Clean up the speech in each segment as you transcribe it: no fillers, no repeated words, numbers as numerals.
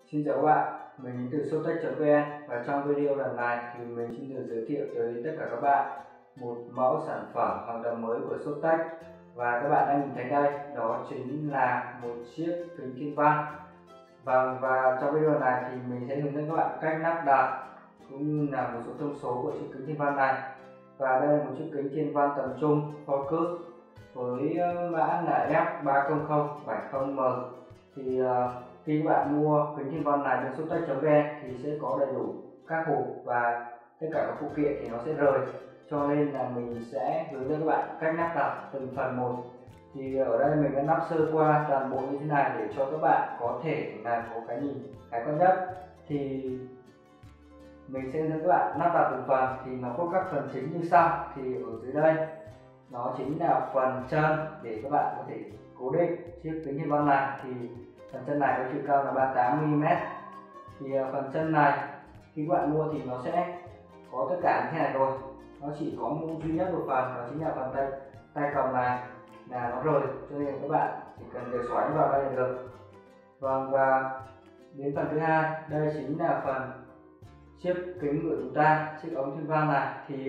Xin chào các bạn, mình đến từ shoptech.vn và trong video lần này thì mình xin được giới thiệu tới tất cả các bạn một mẫu sản phẩm hoàn toàn mới của Shoptech. Và các bạn đang nhìn thấy đây, đó chính là một chiếc kính thiên văn. Và trong video này thì mình sẽ hướng dẫn các bạn cách lắp đặt cũng như là một số thông số của chiếc kính thiên văn này. Và đây là một chiếc kính thiên văn tầm trung focus với mã là F30070M. Thì khi các bạn mua kính thiên văn này trên shoptech.vn thì sẽ có đầy đủ các hộp và tất cả các phụ kiện thì nó sẽ rời, cho nên là mình sẽ hướng dẫn các bạn cách lắp đặt từng phần một. Thì ở đây mình đã lắp sơ qua toàn bộ như thế này để cho các bạn có thể là có cái nhìn khái quát nhất. Thì mình sẽ hướng dẫn các bạn lắp đặt từng phần, thì nó có các phần chính như sau. Thì ở dưới đây nó chính là phần chân để các bạn có thể cố định chiếc kính thiên văn này. Thì phần chân này có chiều cao là 38mm. Thì phần chân này khi các bạn mua thì nó sẽ có tất cả như thế này rồi, nó chỉ có một duy nhất một phần, đó chính là phần tay cầm này là nó rời, cho nên các bạn chỉ cần để xoáy vào đây là được. Và đến phần thứ hai, đây chính là phần chiếc kính của chúng ta, chiếc ống thiên văn này. Thì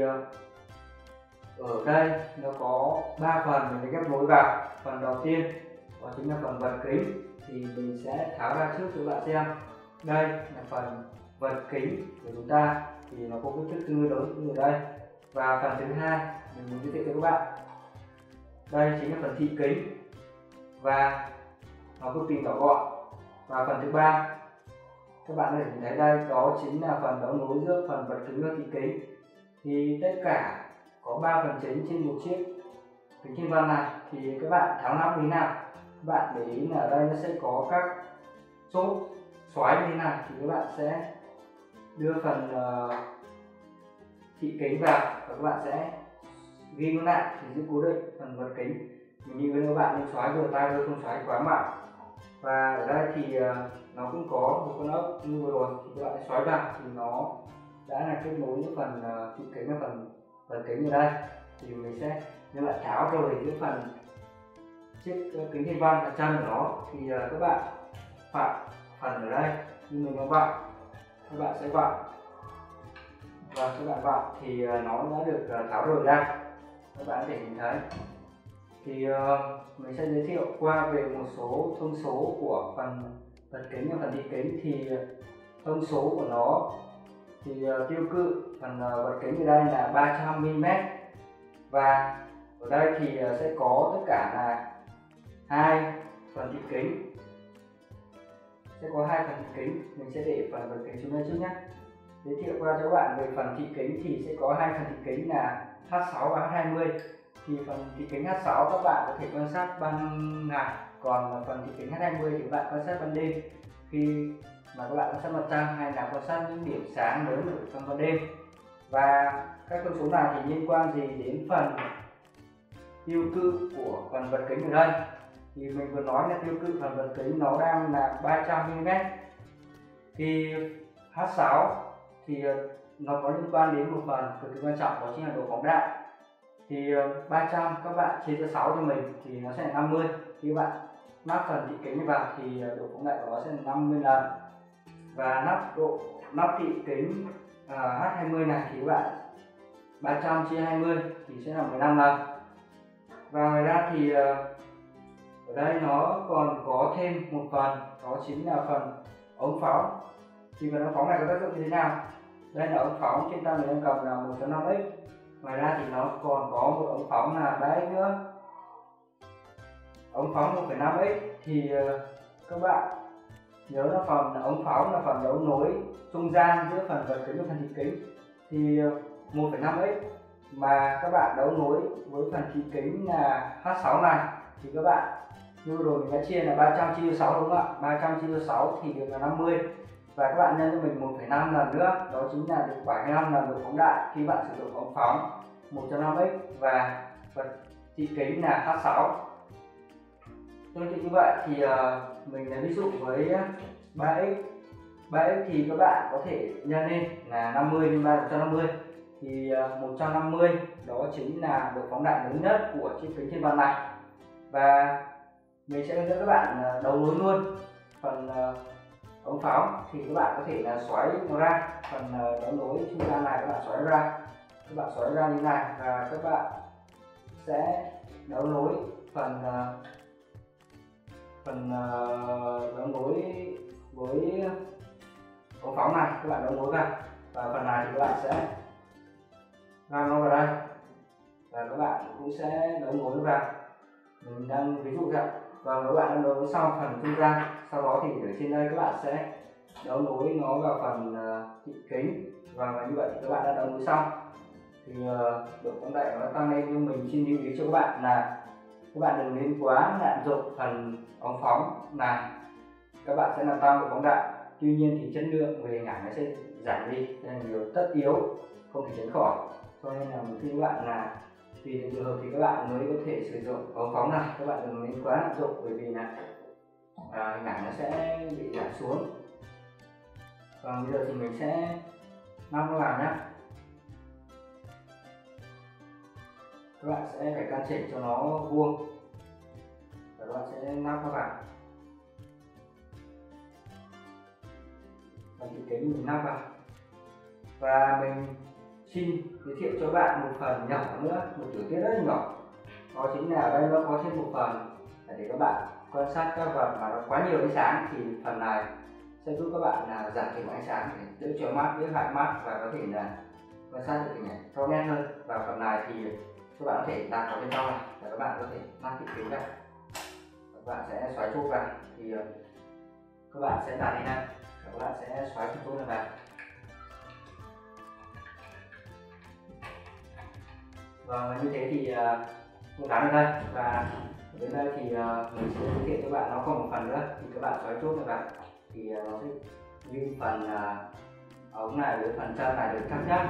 ở đây nó có 3 phần mình ghép nối vào. Phần đầu tiên đó chính là phần vật kính, thì mình sẽ tháo ra trước cho các bạn xem. Đây là phần vật kính của chúng ta, thì nó có kích thước tương đối như ở đây. Và phần thứ hai mình muốn giới thiệu cho các bạn, đây chính là phần thị kính và nó cực kỳ nhỏ gọn. Và phần thứ ba các bạn có thể nhìn thấy đây, đó chính là phần đấu nối giữa phần vật kính và thị kính. Thì tất cả có 3 phần chính trên một chiếc kính thiên văn này. Thì các bạn tháo lắp như thế nào? Các bạn để ý là ở đây nó sẽ có các chốt xoáy như thế này, thì các bạn sẽ đưa phần thị kính vào và các bạn sẽ ghi nó lại thì giữ cố định phần vật kính. Mình như với các bạn nên xoáy vừa tay thôi, không xoáy quá mạnh. Và ở đây thì nó cũng có một con ốc như vừa rồi, thì các bạn xoáy vào thì nó đã là kết nối với phần thị kính và phần vật kính ở đây. Thì mình sẽ nếu bạn tháo rồi cái phần chiếc kính thiên văn ở chân của nó thì các bạn vặn phần ở đây như mình đang vặn, các bạn sẽ vặn và các bạn vặn thì nó đã được tháo rời ra, các bạn có thể nhìn thấy. Thì mình sẽ giới thiệu qua về một số thông số của phần vật kính và phần thị kính. Thì thông số của nó thì tiêu cự phần vật kính ở đây là 300mm, và ở đây thì sẽ có tất cả là 2 phần thị kính, sẽ có 2 phần thị kính. Mình sẽ để phần vật kính xuống đây trước nhé. Giới thiệu qua cho các bạn về phần thị kính thì sẽ có 2 phần thị kính là H6 và H20. Thì phần thị kính H6 các bạn có thể quan sát ban ngày, còn phần thị kính H20 thì các bạn quan sát ban đêm, khi mà các bạn quan sát mặt trăng hay là quan sát những điểm sáng lớn ở trong ban đêm. Và các thông số này thì liên quan gì đến phần tiêu cự của phần vật kính ở đây. Thì mình vừa nói là tiêu cự phần vật kính nó đang là 300mm. Thì H6 thì nó có liên quan đến một phần cực kỳ quan trọng, đó chính là độ phóng đại. Thì 300 các bạn chia cho 6 cho mình thì nó sẽ là 50. Khi các bạn lắp phần thị kính vào thì độ phóng đại của nó sẽ là 50 lần. Và lắp thị kính H20 này thì các bạn 300 chia 20 thì sẽ là 15 lần. Và ngoài ra thì ở đây nó còn có thêm một phần, đó chính là phần ống phóng. Thì phần ống phóng này có tác dụng như thế nào? Đây là ống phóng trên tay mình đang cầm là 1.5x. Ngoài ra thì nó còn có một ống phóng là 3x nữa, ống phóng 1.5x. Thì các bạn nhớ là phần ống phóng là phần đấu nối trung gian giữa phần vật kính và phần thị kính. Thì 1.5x mà các bạn đấu nối với phần thị kính là H6 này, thì các bạn như rồi mình đã chia là 300 chia 6 đúng không ạ? 300 chia 6 thì được là 50. Và các bạn nhân cho mình 1,5 lần nữa, đó chính là được 75 lần độ phóng đại khi bạn sử dụng ống phóng 1.5x và vật thị kính là H6. Tương tự như vậy thì mình lấy ví dụ với 3x. 3x thì các bạn có thể nhân lên là 50 nhân 3 là 150. Thì 150 đó chính là độ phóng đại lớn nhất của chiếc kính thiên văn này. Và mình sẽ hướng dẫn các bạn đấu nối luôn phần ống ống phóng thì các bạn có thể là xoáy nó ra, phần đấu nối trung gian này các bạn xoáy ra, như thế này, và các bạn sẽ đấu nối phần đấu nối với ống phóng này, các bạn đấu nối vào, và phần này thì các bạn sẽ găm nó vào đây, và các bạn cũng sẽ đấu nối vào. Mình đang ví dụ vậy. Và các bạn đã đấu nối xong phần trung gian, sau đó thì ở trên đây các bạn sẽ đấu nối nó vào phần thị kính, và như vậy thì các bạn đã đấu nối xong. Thì độ phóng đại nó tăng lên, nhưng mình xin lưu ý cho các bạn là các bạn đừng nên quá lạm dụng phần ống phóng này, các bạn sẽ làm tăng độ phóng đại. Tuy nhiên thì chất lượng về hình ảnh nó sẽ giảm đi, đây là điều tất yếu không thể tránh khỏi. Cho nên là khi các bạn là tùy từng trường hợp thì các bạn mới có thể sử dụng ống phóng này, các bạn đừng nên quá lạm dụng, bởi vì là hình ảnh nó sẽ bị giảm xuống. Và bây giờ thì mình sẽ lắp nó vào nhé. Các bạn sẽ phải căn chỉnh cho nó vuông, và các bạn sẽ lắp nó vào. Phần thị kính mình lắp vào, và mình xin giới thiệu cho bạn một phần nhỏ nữa, một tiểu tiết rất nhỏ, đó chính là ở đây nó có thêm một phần để các bạn quan sát các vật mà nó quá nhiều ánh sáng, thì phần này sẽ giúp các bạn là giảm thiểu ánh sáng để đỡ chói mắt, đỡ hại mắt, và có thể là quan sát được hình ảnh rõ nét hơn. Và phần này thì các bạn có thể đặt vào bên trong này, và các bạn có thể lắp thị kính vào, các bạn sẽ xoáy chốt vào, thì các bạn sẽ đặt lên đây, và các bạn sẽ xoáy chốt này vào. Và như thế thì cũng gắn ở đây, và đến đây thì mình sẽ giới thiệu cho bạn nó còn một phần nữa, thì các bạn xoáy chốt này vào thì nó sẽ như phần ống này với phần chân này được cắt nhắc.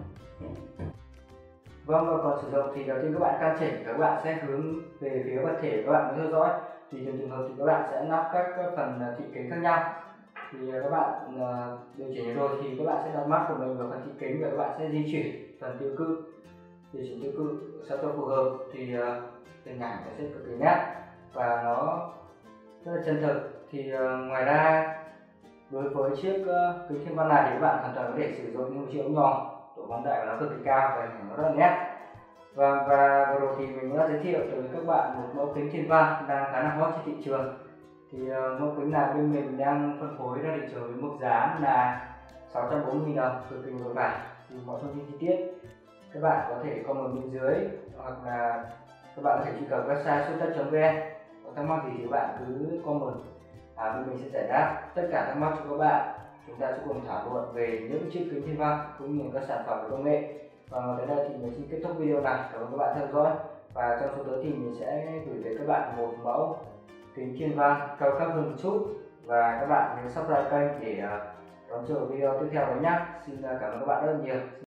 Vâng, và còn sử dụng thì đầu tiên các bạn căn chỉnh, các bạn sẽ hướng về phía vật thể các bạn muốn theo dõi. Thì từng trường hợp thì các bạn sẽ lắp các phần thị kính khác nhau. Thì các bạn điều chỉnh rồi thì các bạn sẽ đặt mắt của mình vào phần thị kính, và các bạn sẽ di chuyển phần tiêu cự, điều chỉnh tiêu cự sao cho phù hợp, thì hình ảnh nó sẽ cực kỳ nét và nó rất là chân thực. Thì ngoài ra đối với chiếc kính thiên văn này thì các bạn hoàn toàn có thể sử dụng những chiếc ống nhòm, độ phóng đại của nó cực kỳ cao và hình ảnh nó rất là nét. Và vừa rồi thì mình đã giới thiệu tới các bạn một mẫu kính thiên văn đang khá là hot trên thị trường. Thì mẫu kính này bên mình đang phân phối ra thị trường với mức giá là 640.000 đồng, cực kỳ vừa phải. Thì mọi thông tin chi tiết các bạn có thể comment bên dưới, hoặc là các bạn có thể truy cập website sottech.vn. Có thắc mắc gì thì các bạn cứ comment, bên mình sẽ giải đáp tất cả thắc mắc cho các bạn. Chúng ta sẽ cùng thảo luận về những chiếc kính thiên văn cũng như các sản phẩm về công nghệ. Và tới đây thì mình xin kết thúc video này. Cảm ơn các bạn theo dõi, và trong số tới thì mình sẽ gửi tới các bạn một mẫu kính thiên văn cao cấp hơn một chút. Và các bạn nhớ subscribe kênh để đón chờ video tiếp theo đấy nhé. Xin cảm ơn các bạn rất nhiều.